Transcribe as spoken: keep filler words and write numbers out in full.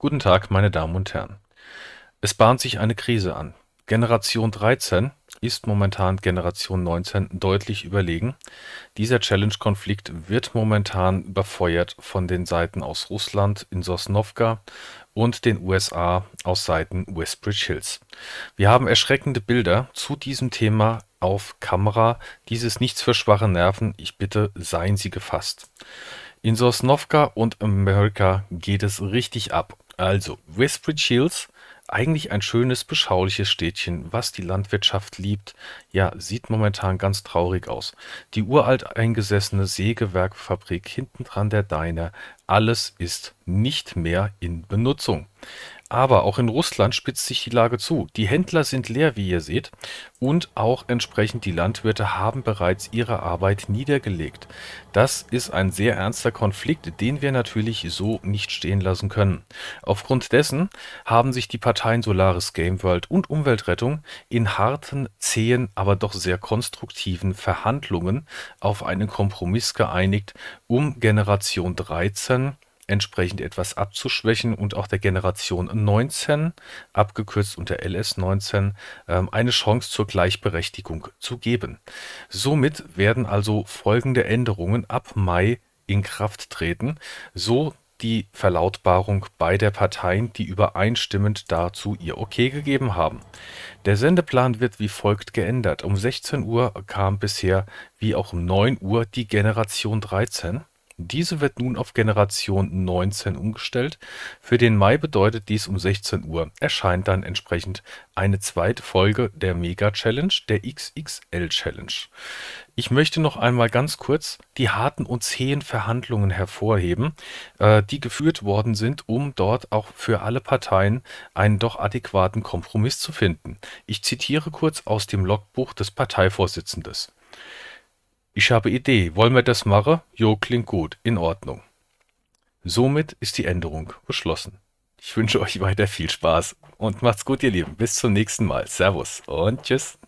Guten Tag, meine Damen und Herren. Es bahnt sich eine Krise an. Generation dreizehn ist momentan Generation neunzehn deutlich überlegen. Dieser Challenge-Konflikt wird momentan befeuert von den Seiten aus Russland in Sosnowka und den U S A aus Seiten Westbridge Hills. Wir haben erschreckende Bilder zu diesem Thema auf Kamera. Dies ist nichts für schwache Nerven. Ich bitte, seien Sie gefasst. In Sosnowka und Amerika geht es richtig ab. Also, Westbridge Hills, eigentlich ein schönes, beschauliches Städtchen, was die Landwirtschaft liebt, ja, sieht momentan ganz traurig aus. Die uralt eingesessene Sägewerkfabrik, hintendran der Diner, alles ist nicht mehr in Benutzung. Aber auch in Russland spitzt sich die Lage zu. Die Händler sind leer, wie ihr seht, und auch entsprechend die Landwirte haben bereits ihre Arbeit niedergelegt. Das ist ein sehr ernster Konflikt, den wir natürlich so nicht stehen lassen können. Aufgrund dessen haben sich die Parteien Solaris Gameworld und Umweltrettung in harten, zähen, aber doch sehr konstruktiven Verhandlungen auf einen Kompromiss geeinigt, um Generation dreizehn entsprechend etwas abzuschwächen und auch der Generation neunzehn, abgekürzt unter L S neunzehn, ähm, eine Chance zur Gleichberechtigung zu geben. Somit werden also folgende Änderungen ab Mai in Kraft treten, so die Verlautbarung beider Parteien, die übereinstimmend dazu ihr Okay gegeben haben. Der Sendeplan wird wie folgt geändert. Um sechzehn Uhr kam bisher wie auch um neun Uhr die Generation dreizehn. Diese wird nun auf Generation neunzehn umgestellt. Für den Mai bedeutet dies, um sechzehn Uhr erscheint dann entsprechend eine zweite Folge der Mega-Challenge, der X X L-Challenge. Ich möchte noch einmal ganz kurz die harten und zähen Verhandlungen hervorheben, äh, die geführt worden sind, um dort auch für alle Parteien einen doch adäquaten Kompromiss zu finden. Ich zitiere kurz aus dem Logbuch des Parteivorsitzenden. Ich habe Idee, wollen wir das machen? Jo, klingt gut, in Ordnung. Somit ist die Änderung beschlossen. Ich wünsche euch weiter viel Spaß und macht's gut, ihr Lieben. Bis zum nächsten Mal. Servus und tschüss.